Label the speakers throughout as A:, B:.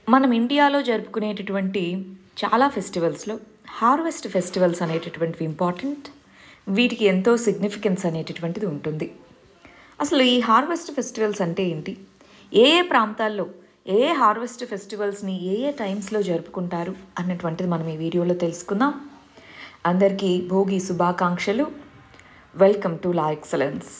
A: మనం ఇండియాలో జరుపుకునేటటువంటి చాలా ఫెస్టివల్స్లో హార్వెస్ట్ ఫెస్టివల్స్ అనేటటువంటివి ఇంపార్టెంట్. వీటికి ఎంతో సిగ్నిఫికెన్స్ అనేటటువంటిది ఉంటుంది. అసలు ఈ హార్వెస్ట్ ఫెస్టివల్స్ అంటే ఏంటి, ఏ ఏ ప్రాంతాల్లో ఏ ఏ హార్వెస్ట్ ఫెస్టివల్స్ని ఏ ఏ టైమ్స్లో జరుపుకుంటారు అన్నటువంటిది మనం ఈ వీడియోలో తెలుసుకుందాం. అందరికీ భోగి శుభాకాంక్షలు. Welcome to la excellence.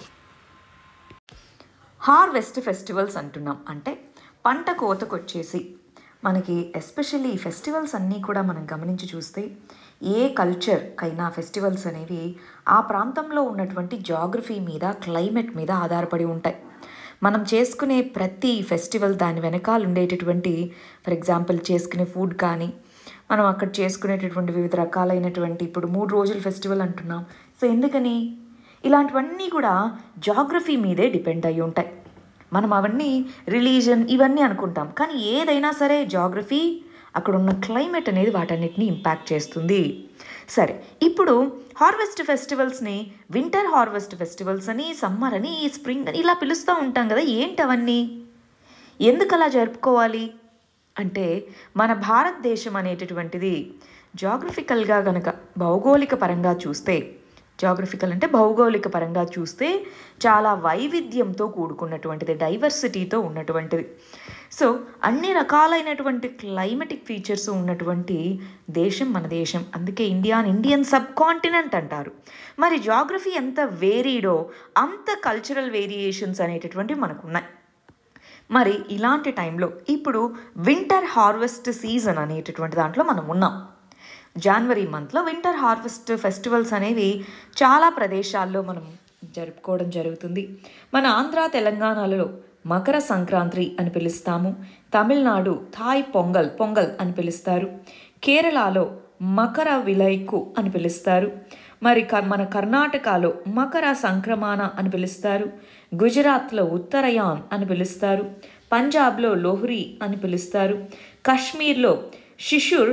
A: Harvest festivals అంటున్నాం అంటే పంట కోతకొచ్చేసి మనకి ఎస్పెషల్లీ ఈ ఫెస్టివల్స్ అన్నీ కూడా మనం గమనించి చూస్తే ఏ కల్చర్కైనా ఫెస్టివల్స్ అనేవి ఆ ప్రాంతంలో ఉన్నటువంటి జాగ్రఫీ మీద, క్లైమేట్ మీద ఆధారపడి ఉంటాయి. మనం చేసుకునే ప్రతి ఫెస్టివల్ దాని వెనకాల ఉండేటటువంటి, ఫర్ ఎగ్జాంపుల్ చేసుకునే ఫుడ్ కానీ, మనం అక్కడ చేసుకునేటటువంటి వివిధ రకాలైనటువంటి, ఇప్పుడు 3 రోజుల ఫెస్టివల్ అంటున్నాం. సో ఎందుకని ఇలాంటివన్నీ కూడా జాగ్రఫీ మీదే డిపెండ్ అయ్యి ఉంటాయి. మనం అవన్నీ రిలీజన్ ఇవన్నీ అనుకుంటాం, కానీ ఏదైనా సరే జాగ్రఫీ, అక్కడ ఉన్న క్లైమేట్ అనేది వాటన్నిటిని ఇంపాక్ట్ చేస్తుంది. సరే, ఇప్పుడు హార్వెస్ట్ ఫెస్టివల్స్ని వింటర్ హార్వెస్ట్ ఫెస్టివల్స్ అని, సమ్మర్ అని, స్ప్రింగ్ అని ఇలా పిలుస్తూ ఉంటాం కదా. ఏంటి అవన్నీ, ఎందుకు అలా జరుపుకోవాలి అంటే, మన భారతదేశం అనేటటువంటిది జాగ్రఫికల్గా గనక భౌగోళిక పరంగా చూస్తే, జాగ్రఫికల్ అంటే భౌగోళిక పరంగా చూస్తే చాలా వైవిధ్యంతో కూడుకున్నటువంటిది, డైవర్సిటీతో ఉన్నటువంటిది. సో అన్ని రకాలైనటువంటి క్లైమేటిక్ ఫీచర్స్ ఉన్నటువంటి దేశం మన దేశం. అందుకే ఇండియన్ సబ్ కాంటినెంట్ అంటారు. మరి జాగ్రఫీ ఎంత వేరీడో అంత కల్చరల్ వేరియేషన్స్ అనేటటువంటివి మనకున్నాయి. మరి ఇలాంటి టైంలో ఇప్పుడు వింటర్ హార్వెస్ట్ సీజన్ అనేటటువంటి దాంట్లో మనం ఉన్నాం. జనవరి మంత్లో వింటర్ హార్వెస్ట్ ఫెస్టివల్స్ అనేవి చాలా ప్రదేశాల్లో మనం జరుపుకోవడం జరుగుతుంది. మన ఆంధ్ర తెలంగాణలలో మకర సంక్రాంతి అని పిలుస్తాము. తమిళనాడు థాయ్ పొంగల్ అని పిలుస్తారు. కేరళలో మకర విలైకు అని పిలుస్తారు. మరి మన కర్ణాటకలో మకర సంక్రమణ అని పిలుస్తారు. గుజరాత్లో ఉత్తరయాన్ అని పిలుస్తారు. పంజాబ్లో లోహ్రీ అని పిలుస్తారు. కాశ్మీర్లో శిశుర్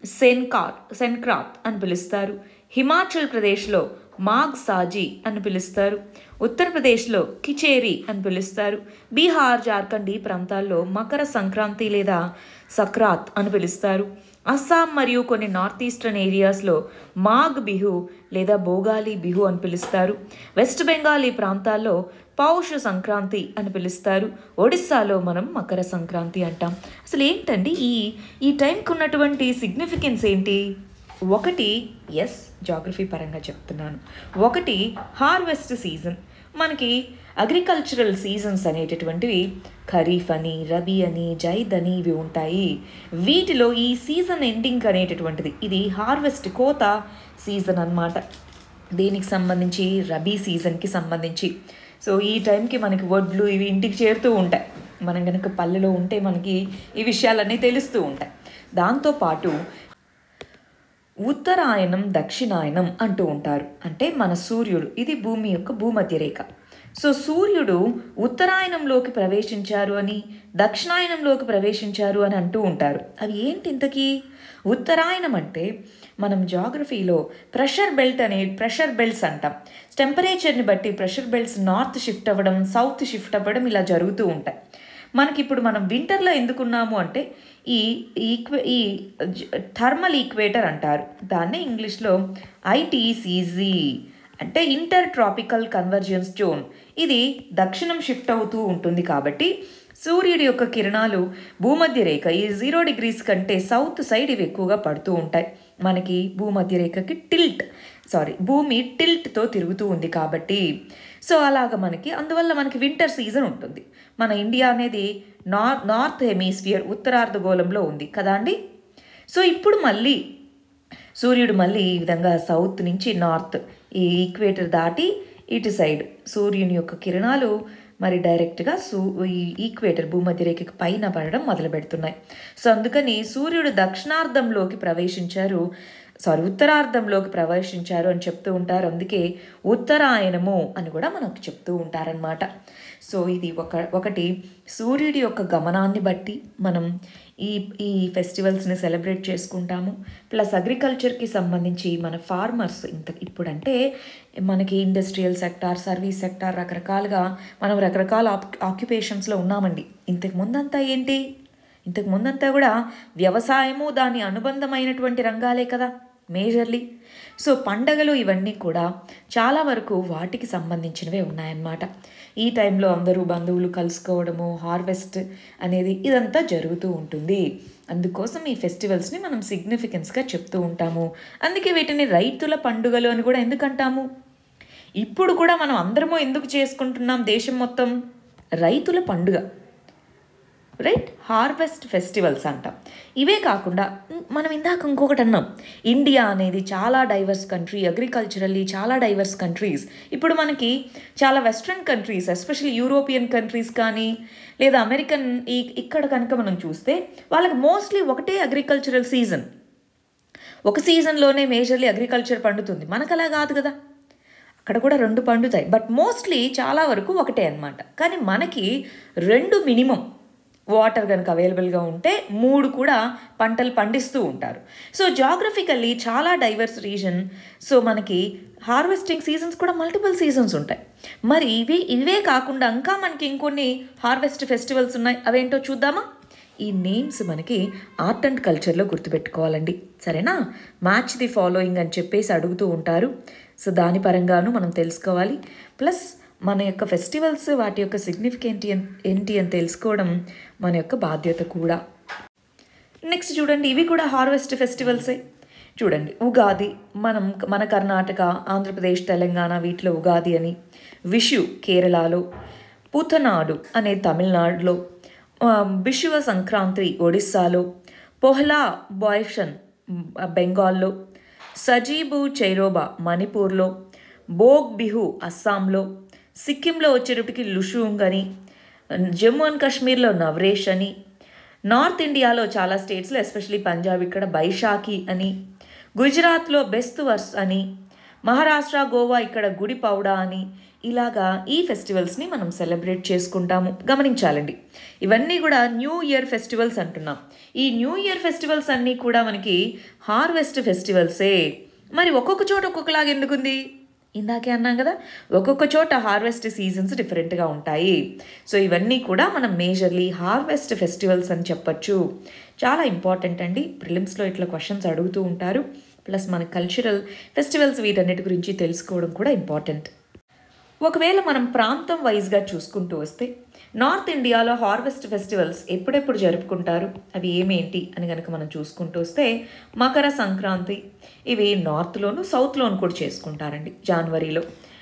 A: సెన్క్రాత్ అని పిలుస్తారు. హిమాచల్ ప్రదేశ్లో మాఘ్ సాజీ అని పిలుస్తారు. ఉత్తరప్రదేశ్లో కిచేరి అని పిలుస్తారు. బీహార్, జార్ఖండ్ ఈ ప్రాంతాల్లో మకర సంక్రాంతి లేదా సక్రాత్ అని పిలుస్తారు. అస్సాం మరియు కొన్ని నార్త్ ఈస్టర్న్ ఏరియాస్లో మాఘ్ బిహు లేదా భోగాలి బిహు అని పిలుస్తారు. వెస్ట్ బెంగాల్ ఈ ప్రాంతాల్లో పౌష సంక్రాంతి అని పిలుస్తారు. ఒడిస్సాలో మనం మకర సంక్రాంతి అంటాం. అసలు ఏంటండి ఈ టైంకి ఉన్నటువంటి సిగ్నిఫికెన్స్ ఏంటి? ఒకటి, ఎస్ జాగ్రఫీ పరంగా చెప్తున్నాను, ఒకటి హార్వెస్ట్ సీజన్. మనకి అగ్రికల్చరల్ సీజన్స్ అనేటటువంటివి ఖరీఫ్ అని, రబీ అని, జైద్ అని ఇవి ఉంటాయి. వీటిలో ఈ సీజన్ ఎండింగ్ అనేటటువంటిది ఇది హార్వెస్ట్ కోత సీజన్ అన్నమాట. దీనికి సంబంధించి రబీ సీజన్కి సంబంధించి. సో ఈ టైంకి మనకి వడ్లు ఇవి ఇంటికి చేరుతూ ఉంటాయి. మనం కనుక పల్లెలో ఉంటే మనకి ఈ విషయాలన్నీ తెలుస్తూ ఉంటాయి. దాంతోపాటు ఉత్తరాయణం, దక్షిణాయనం అంటూ ఉంటారు. అంటే మన సూర్యుడు, ఇది భూమి యొక్క భూమధ్య రేఖ. సో సూర్యుడు ఉత్తరాయణంలోకి ప్రవేశించారు అని, దక్షిణాయనంలోకి ప్రవేశించారు అని అంటూ ఉంటారు. అవి ఏంటి ఇంతకీ? ఉత్తరాయణం అంటే మనం జాగ్రఫీలో ప్రెషర్ బెల్ట్స్ అంటాం. టెంపరేచర్ని బట్టి ప్రెషర్ బెల్ట్స్ నార్త్ షిఫ్ట్ అవ్వడం, సౌత్ షిఫ్ట్ అవ్వడం ఇలా జరుగుతూ ఉంటాయి. మనకి ఇప్పుడు మనం వింటర్లో ఎందుకున్నాము అంటే ఈ థర్మల్ ఈక్వేటర్ అంటారు దాన్ని ఇంగ్లీష్లో. ఐటీసీజీ అంటే ఇంటర్ ట్రాపికల్ కన్వర్జెన్స్ జోన్. ఇది దక్షిణం షిఫ్ట్ అవుతూ ఉంటుంది కాబట్టి సూర్యుడి యొక్క కిరణాలు భూమధ్య రేఖ ఈ 0 degrees కంటే సౌత్ సైడ్ ఇవి ఎక్కువగా పడుతూ ఉంటాయి. మనకి భూమధ్య రేఖకి భూమి టిల్ట్తో తిరుగుతూ ఉంది కాబట్టి. సో అలాగ అందువల్ల మనకి వింటర్ సీజన్ ఉంటుంది. మన ఇండియా అనేది నార్త్ హెమిస్ఫియర్ ఉత్తరార్ధగోళంలో ఉంది కదా అండి. సో ఇప్పుడు మళ్ళీ సూర్యుడు ఈ విధంగా సౌత్ నుంచి నార్త్ ఈ ఈక్వేటర్ దాటి ఇటు సైడ్ సూర్యుని యొక్క కిరణాలు మరి డైరెక్ట్గా ఈ ఈక్వేటర్ భూమధ్య రేఖకి పైన పడడం మొదలు పెడుతున్నాయి. సో అందుకని సూర్యుడు ఉత్తరార్ధంలోకి ప్రవేశించారు అని చెప్తూ ఉంటారు. అందుకే ఉత్తరాయణము అని కూడా మనకు చెప్తూ ఉంటారనమాట. సో ఇది ఒకటి సూర్యుడి యొక్క గమనాన్ని బట్టి మనం ఈ ఫెస్టివల్స్ని సెలబ్రేట్ చేసుకుంటాము. ప్లస్ అగ్రికల్చర్కి సంబంధించి మన ఫార్మర్స్ ఇప్పుడంటే మనకి ఇండస్ట్రియల్ సెక్టార్, సర్వీస్ సెక్టార్ రకరకాలుగా మనం రకరకాల ఆక్యుపేషన్స్లో ఉన్నామండి. ఇంతకు ముందంతా ఏంటి, ఇంతకు ముందంతా కూడా వ్యవసాయము దాని అనుబంధమైనటువంటి రంగాలే కదా మేజర్లీ. సో పండగలు ఇవన్నీ కూడా చాలా వరకు వాటికి సంబంధించినవే ఉన్నాయన్నమాట. ఈ టైంలో అందరూ బంధువులు కలుసుకోవడము, హార్వెస్ట్ అనేది ఇదంతా జరుగుతూ ఉంటుంది. అందుకోసం ఈ ఫెస్టివల్స్ని మనం సిగ్నిఫికెన్స్గా చెప్తూ ఉంటాము. అందుకే వీటిని రైతుల పండుగలు అని కూడా ఎందుకు అంటాము? ఇప్పుడు కూడా మనం అందరము ఎందుకు చేసుకుంటున్నాం దేశం మొత్తం? రైతుల పండుగ, రైట్? హార్వెస్ట్ ఫెస్టివల్స్ అంటాం. ఇవే కాకుండా మనం ఇందాక ఇంకొకటి అన్నాం, ఇండియా అనేది చాలా డైవర్స్ కంట్రీ, అగ్రికల్చరల్లీ చాలా డైవర్స్ కంట్రీస్. ఇప్పుడు మనకి చాలా western countries, especially European countries కానీ లేదా అమెరికన్ ఇక్కడ కనుక మనం చూస్తే వాళ్ళకి మోస్ట్లీ ఒకటే అగ్రికల్చరల్ సీజన్, ఒక సీజన్లోనే మేజర్లీ అగ్రికల్చర్ పండుతుంది. మనకు అలా కాదు కదా, అక్కడ కూడా 2 పండుతాయి, బట్ మోస్ట్లీ చాలా వరకు ఒకటే అన్నమాట. కానీ మనకి 2 మినిమం వాటర్ కనుక అవైలబుల్గా ఉంటే 3 కూడా పంటలు పండిస్తూ ఉంటారు. సో జాగ్రఫికల్లీ చాలా డైవర్స్ రీజన్. సో మనకి హార్వెస్టింగ్ సీజన్స్ కూడా మల్టిపుల్ సీజన్స్ ఉంటాయి. మరి ఇవే కాకుండా ఇంకా మనకి ఇంకొన్ని హార్వెస్ట్ ఫెస్టివల్స్ ఉన్నాయి. అవేంటో చూద్దామా? ఈ నేమ్స్ మనకి ఆర్ట్ అండ్ కల్చర్లో గుర్తుపెట్టుకోవాలండి, సరేనా? మ్యాచ్ ది ఫాలోయింగ్ అని చెప్పేసి అడుగుతూ ఉంటారు. సో దాని పరంగాను మనం తెలుసుకోవాలి. ప్లస్ మన యొక్క ఫెస్టివల్స్ వాటి యొక్క సిగ్నిఫికెంట్ ఏంటి అని తెలుసుకోవడం మన యొక్క బాధ్యత కూడా. నెక్స్ట్ చూడండి, ఇవి కూడా హార్వెస్ట్ ఫెస్టివల్సే. చూడండి, ఉగాది మన కర్ణాటక, ఆంధ్రప్రదేశ్, తెలంగాణ వీటిలో ఉగాది అని, విషు కేరళలో, పుథనాడు అనే తమిళనాడులో, బిషువ సంక్రాంతి ఒడిస్సాలో, పొహ్లా బాయ్షన్ బెంగాల్లో, సజీబు చైరోబా మణిపూర్లో, బోగ్ బిహు అస్సాంలో, సిక్కింలో వచ్చేటప్పటికి లుషూంగ్ అని, జమ్మూ అండ్ కాశ్మీర్లో నవరేష్ అని, నార్త్ ఇండియాలో చాలా స్టేట్స్లో ఎస్పెషలీ పంజాబ్ ఇక్కడ బైశాఖి అని, గుజరాత్లో బెస్తువర్స్ అని, మహారాష్ట్ర, గోవా ఇక్కడ గుడి పౌడా అని, ఇలాగా ఈ ఫెస్టివల్స్ని మనం సెలబ్రేట్ చేసుకుంటాము. గమనించాలండి, ఇవన్నీ కూడా న్యూ ఇయర్ ఫెస్టివల్స్ అంటున్నాం. ఈ న్యూ ఇయర్ ఫెస్టివల్స్ అన్నీ కూడా మనకి హార్వెస్ట్ ఫెస్టివల్సే. మరి ఒక్కొక్క చోట ఒక్కొక్కలాగా ఎందుకుంది? ఇందాకే అన్నాం కదా, ఒక్కొక్క చోట హార్వెస్ట్ సీజన్స్ డిఫరెంట్గా ఉంటాయి. సో ఇవన్నీ కూడా మనం మేజర్లీ హార్వెస్ట్ ఫెస్టివల్స్ అని చెప్పచ్చు. చాలా ఇంపార్టెంట్ అండి, ప్రిలిమ్స్లో ఇట్లా క్వశ్చన్స్ అడుగుతూ ఉంటారు. ప్లస్ మన కల్చరల్ ఫెస్టివల్స్ వీటన్నిటి గురించి తెలుసుకోవడం కూడా ఇంపార్టెంట్. ఒకవేళ మనం ప్రాంతం వైజ్గా చూసుకుంటూ వస్తే నార్త్ ఇండియాలో హార్వెస్ట్ ఫెస్టివల్స్ ఎప్పుడెప్పుడు జరుపుకుంటారు, అవి ఏమేంటి అని కనుక మనం చూసుకుంటూ వస్తే మకర సంక్రాంతి, ఇవి నార్త్లోను సౌత్లోను కూడా చేసుకుంటారండి జనవరిలో.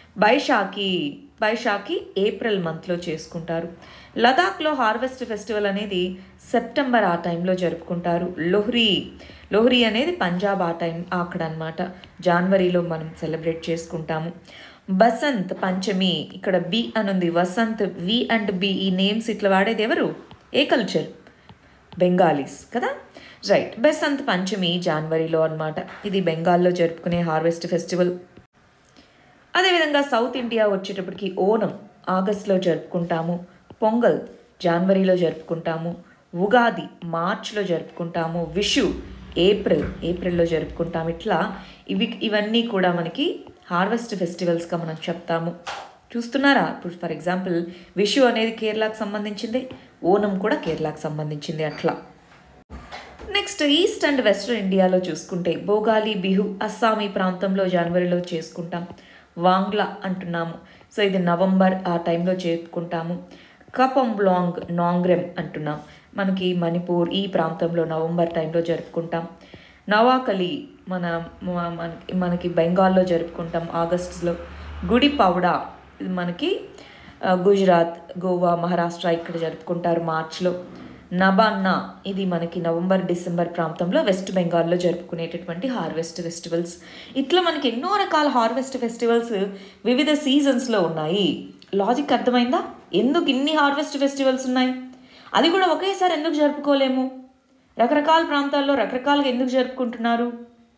A: బైశాఖి ఏప్రిల్ మంత్లో చేసుకుంటారు. లదాఖ్లో హార్వెస్ట్ ఫెస్టివల్ అనేది సెప్టెంబర్ ఆ టైంలో జరుపుకుంటారు. లోహ్రీ అనేది పంజాబ్ ఆ టైం అక్కడ అనమాట, జనవరిలో మనం సెలబ్రేట్ చేసుకుంటాము. బసంత్ పంచమి, ఇక్కడ బి అనుంది, వసంత్ వి అండ్ బి, ఈ నేమ్స్ ఇట్లా వాడేది ఎవరు? ఏ కల్చర్? బెంగాలీస్ కదా, రైట్. బసంత్ పంచమి జనవరిలో అనమాట, ఇది బెంగాల్లో జరుపుకునే హార్వెస్ట్ ఫెస్టివల్. అదేవిధంగా సౌత్ ఇండియా వచ్చేటప్పటికి ఓనం ఆగస్ట్లో జరుపుకుంటాము, పొంగల్ జనవరిలో జరుపుకుంటాము, ఉగాది మార్చ్లో జరుపుకుంటాము, విషు ఏప్రిల్లో జరుపుకుంటాము. ఇట్లా ఇవన్నీ కూడా మనకి హార్వెస్ట్ ఫెస్టివల్స్గా మనం చెప్తాము. చూస్తున్నారా? ఇప్పుడు ఫర్ ఎగ్జాంపుల్ విషు అనేది కేరళకు సంబంధించింది, ఓనం కూడా కేరళకు సంబంధించింది అట్లా. నెక్స్ట్ ఈస్ట్ అండ్ వెస్ట్రన్ ఇండియాలో చూసుకుంటే భోగాలి బిహు అస్సామీ ప్రాంతంలో జనవరిలో చేసుకుంటాం. వాంగ్లా అంటున్నాము, సో ఇది నవంబర్ ఆ టైంలో చేసుకుంటాము. కపంబ్లాంగ్ నాంగ్రెమ్ అంటున్నాం, మనకి మణిపూర్ ఈ ప్రాంతంలో నవంబర్ టైంలో జరుపుకుంటాం. నవాకలి మనకి బెంగాల్లో జరుపుకుంటాం ఆగస్టులో. గుడి పౌడా ఇది మనకి గుజరాత్, గోవా, మహారాష్ట్ర ఇక్కడ జరుపుకుంటారు మార్చ్లో. నబాన్నా ఇది మనకి నవంబర్ డిసెంబర్ ప్రాంతంలో వెస్ట్ బెంగాల్లో జరుపుకునేటటువంటి హార్వెస్ట్ ఫెస్టివల్స్. ఇట్లా మనకి ఎన్నో రకాల హార్వెస్ట్ ఫెస్టివల్స్ వివిధ సీజన్స్లో ఉన్నాయి. లాజిక్ అర్థమైందా? ఎందుకు ఇన్ని హార్వెస్ట్ ఫెస్టివల్స్ ఉన్నాయి? అది కూడా ఒకేసారి ఎందుకు జరుపుకోలేము? రకరకాల ప్రాంతాల్లో రకరకాలుగా ఎందుకు జరుపుకుంటున్నారు?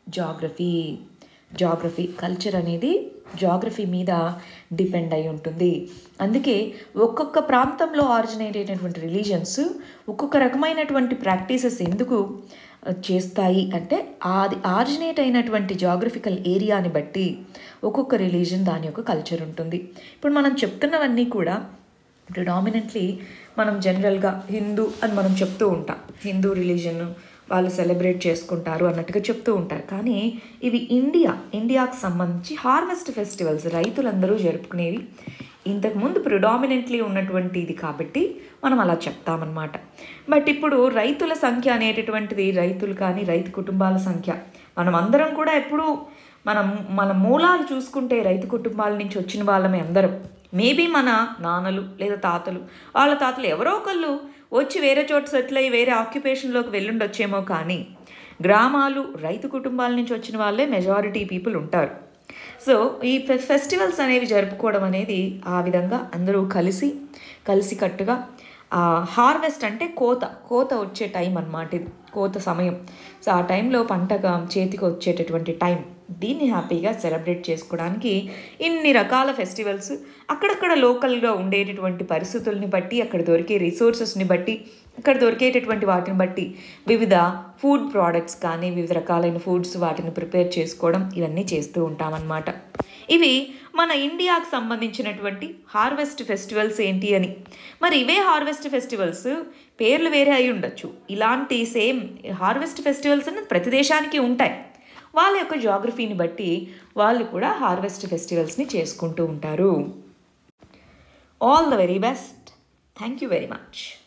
A: జాగ్రఫీ కల్చర్ అనేది జాగ్రఫీ మీద డిపెండ్ అయి ఉంటుంది. అందుకే ఒక్కొక్క ప్రాంతంలో ఆరిజినేట్ అయినటువంటి రిలీజన్స్ ఒక్కొక్క రకమైనటువంటి ప్రాక్టీసెస్ ఎందుకు చేస్తాయి అంటే అది ఆరిజినేట్ అయినటువంటి జాగ్రఫికల్ ఏరియాని బట్టి ఒక్కొక్క రిలీజన్ దాని యొక్క కల్చర్ ఉంటుంది. ఇప్పుడు మనం చెప్తున్నవన్నీ కూడా ప్రిడామినెంట్లీ మనం జనరల్గా హిందూ అని మనం చెప్తూ ఉంటాం, హిందూ రిలీజన్ వాళ్ళు సెలబ్రేట్ చేసుకుంటారు అన్నట్టుగా చెప్తూ ఉంటారు. కానీ ఇవి ఇండియాకు సంబంధించి హార్వెస్ట్ ఫెస్టివల్స్, రైతులందరూ జరుపుకునేవి. ఇంతకుముందు ప్రిడామినెంట్లీ ఉన్నటువంటి ఇది కాబట్టి మనం అలా చెప్తామన్నమాట. బట్ ఇప్పుడు రైతుల సంఖ్య అనేటటువంటిది, రైతులు కానీ రైతు కుటుంబాల సంఖ్య, మనం అందరం కూడా ఎప్పుడూ మన మూలాలు చూసుకుంటే రైతు కుటుంబాల నుంచి వచ్చిన వాళ్ళమే అందరం. మేబీ మన నాన్నలు లేదా తాతలు, వాళ్ళ తాతలు ఎవరో ఒకళ్ళు వచ్చి వేరే చోట సెటిల్ అయ్యి వేరే ఆక్యుపేషన్లోకి వెళ్ళుండొచ్చేమో, కానీ గ్రామాలు రైతు కుటుంబాల నుంచి వచ్చిన వాళ్ళే మెజారిటీ పీపుల్ ఉంటారు. సో ఈ ఫెస్టివల్స్ అనేవి జరుపుకోవడం అనేది ఆ విధంగా అందరూ కలిసికట్టుగా హార్వెస్ట్ అంటే కోత వచ్చే టైం అన్నమాట, ఇది కోత సమయం. సో ఆ టైంలో పంటగా చేతికి వచ్చేటటువంటి టైం, దీన్ని హ్యాపీగా సెలబ్రేట్ చేసుకోవడానికి ఇన్ని రకాల ఫెస్టివల్స్ అక్కడక్కడ లోకల్గా ఉండేటటువంటి పరిస్థితుల్ని బట్టి, అక్కడ దొరికే రిసోర్సెస్ని బట్టి, అక్కడ దొరికేటటువంటి వాటిని బట్టి వివిధ ఫుడ్ ప్రోడక్ట్స్ కానీ వివిధ రకాలైన ఫుడ్స్ వాటిని ప్రిపేర్ చేసుకోవడం, ఇవన్నీ చేస్తూ ఉంటామన్నమాట. ఇవి మన ఇండియాకు సంబంధించినటువంటి హార్వెస్ట్ ఫెస్టివల్స్ ఏంటి అని. మరి ఇవే హార్వెస్ట్ ఫెస్టివల్స్ పేర్లు వేరే అయి ఉండొచ్చు. ఇలాంటి సేమ్ హార్వెస్ట్ ఫెస్టివల్స్ అనేది ప్రతి దేశానికి ఉంటాయి. వాళ్ళ యొక్క జాగ్రఫీని బట్టి వాళ్ళు కూడా హార్వెస్ట్ ఫెస్టివల్స్ని చేసుకుంటూ ఉంటారు. All the very best. Thank you very much.